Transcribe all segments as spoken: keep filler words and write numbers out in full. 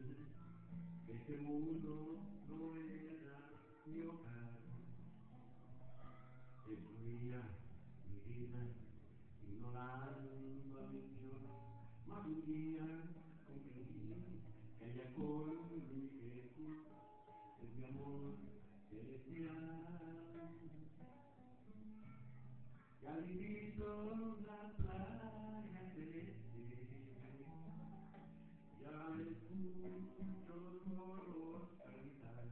Este mundo no era mi hogar, destruía mi vida, ignorando a mi Dios, mas un día comprendí que allá con mi Jesús es mi amor celestial. Ya diviso la playa celeste, ya escucho los moros cantar,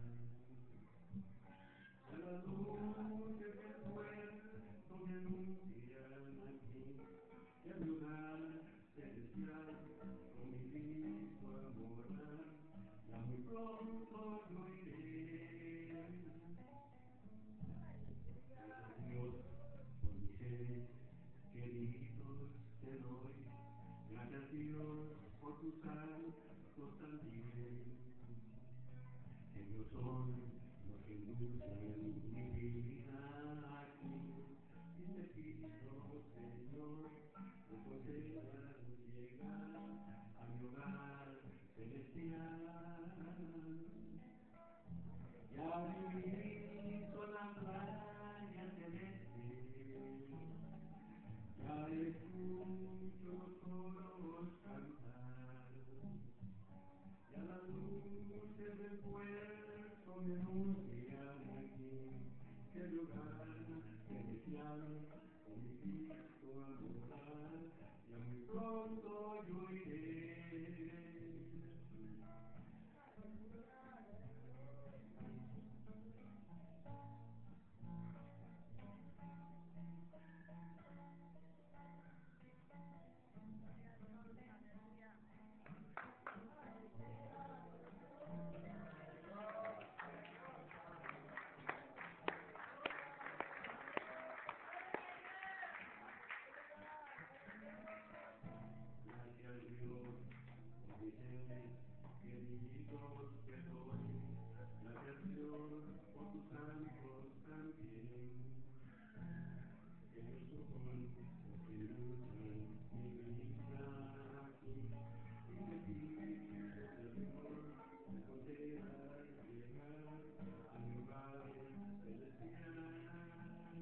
ya las luces del puerto me anuncian aquí, ya mi hogar celestial, con mi Cristo a morar, ya muy pronto yo iré. Gracias Dios por mis seres queridos te doy, gracias Dios por tus santos también. Ellos son los que endulzan mi vida aquí, y te pido, Señor, me concedas llegar a mi hogar celestial. Ya visto la playa celeste, ya escucho los coros cantar, ya las luces del puerto me anuncian aquí que el lugar celestial con mi Cristo a morar, ya muy pronto yo iré. Gracias Dios por mis seres queridos te doy, gracias Dios por tus santos también. Ellos son los que ilustran mi vida aquí, y te pido Señor, me concedas llegar a mi hogar celestial.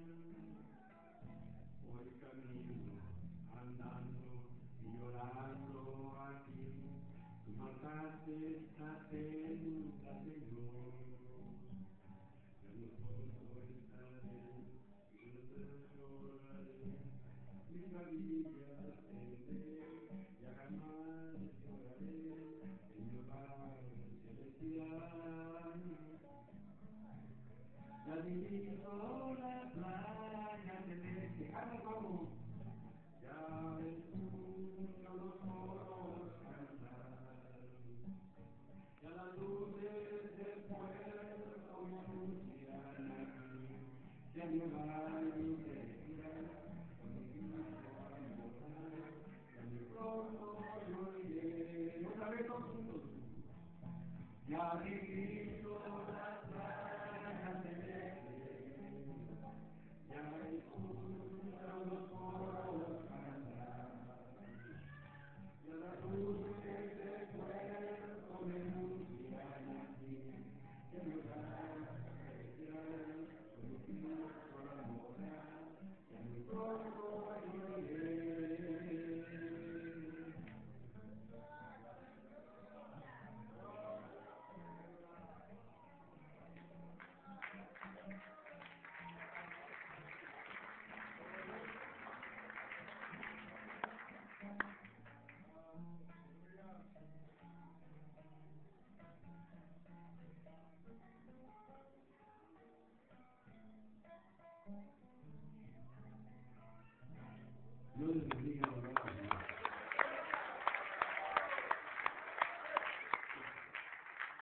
Voy camino andando y llorando aquí, tú marcaste esta senda, Señor. Ya no solo estaré, y no te lloraré, mis rodillas tendré, ya jamás lloraré en mi hogar celestial. Ya diviso la playa celeste, canta como, ya escucho los coros cantar, ya las luces del puerto me anuncian aquí, que mi hogar celestial, con mi Cristo a morar, ya muy pronto yo iré. Otra vez todos juntos. Ya diviso la playa celeste, ya escucho los coros cantar, ya las luces del puerto me anuncian aquí, que mi hogar celestial, con mi Cristo a morar, ya muy pronto yo iré. Dios les bendiga.